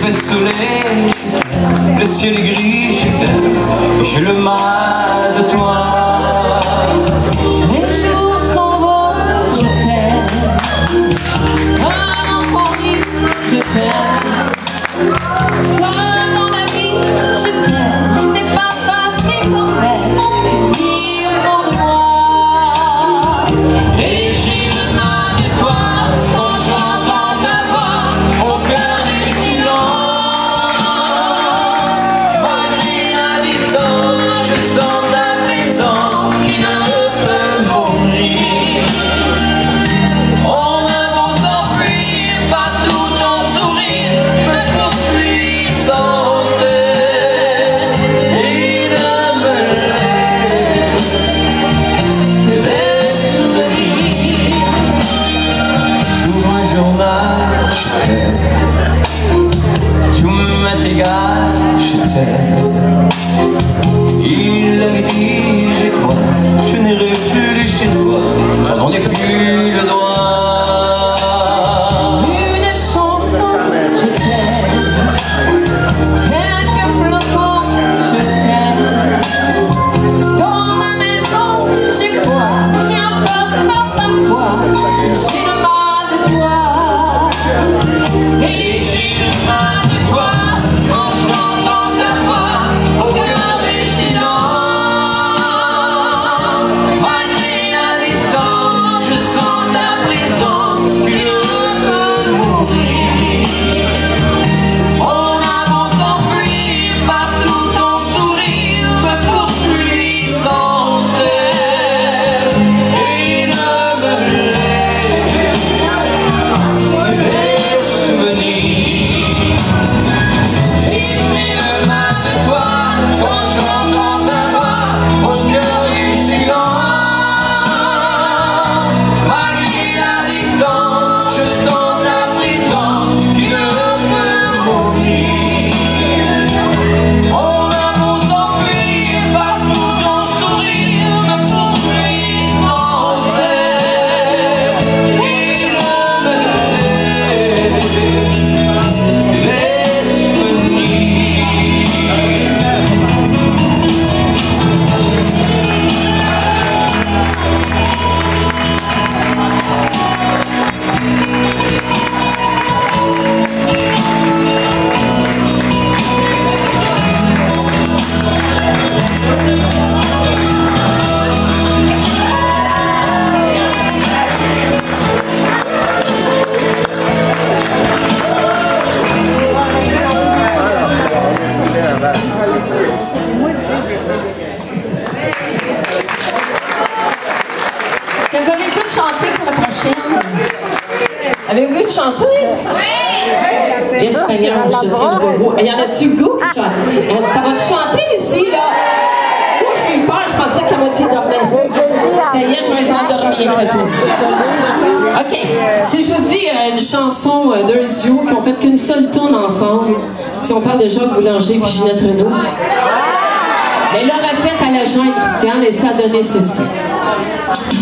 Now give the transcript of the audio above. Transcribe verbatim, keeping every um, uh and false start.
fait soleil, le ciel est gris, je t'aime, j'ai le mal de toi. Les jours s'envolent, je t'aime, un enfant dit, je t'aime, seul dans la vie, je t'aime, c'est pas facile quand même, tu vis au fond de moi. Et j'ai le mal de toi, quand j'entends ta voix, au cœur du silence. Malgré la distance, je sens ta présence qui ne peut mourir. On a beau s'enfuir, partout ton sourire me poursuit sans cesse et ne me laisse que des souvenirs. J'ouvre un journal, je t'aime, tout m'est égal, je t'aime. Il est midi, j'y crois, je n'irai plus chez toi, car on n'est plus le droit. Une chanson, je t'aime, quelques flocons, je t'aime, dans ma maison, j'ai quoi, j'ai un peu parfois, j'ai le mal de toi, Et j'ai le mal de toi, quand j'entends ta voix, au cœur du silence. Malgré la distance, je sens ta présence qui ne peut mourir. On a beau s'enfuir, partout ton sourire me poursuit sans cesse et ne me laisse que des souvenirs. Et j'ai le mal de toi, quand j'entends ta voix, au cœur du silence. Malgré la distance, je sens ta présence qui ne peut mourir. On a beau s'enfuir, partout ton sourire me poursuit sans cesse et ne me laisse que des souvenirs. Est-ce que vous avez le goût de chanter pour la prochaine? Avez-vous le goût de chanter? Oui! Yes, Seigneur, je te tiens le goût. Il y en a-tu le goût qui chante? Ça va te chanter ici, là? Moi, j'ai eu peur, je pensais que la moitié dormait. Ça y est, je vais les endormir avec le tour. OK. Si je vous dis euh, une chanson euh, d'un duo qui ont fait qu'une seule tourne ensemble, si on parle de Jacques Boulanger et Ginette Renault, elle l'a répète à la Jean et Christiane et ça a donné ceci.